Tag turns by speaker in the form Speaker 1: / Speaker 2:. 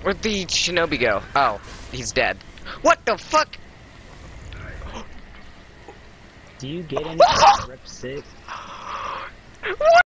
Speaker 1: Where'd the shinobi go? Oh, he's dead. What the fuck?
Speaker 2: Do you get any Rip 6?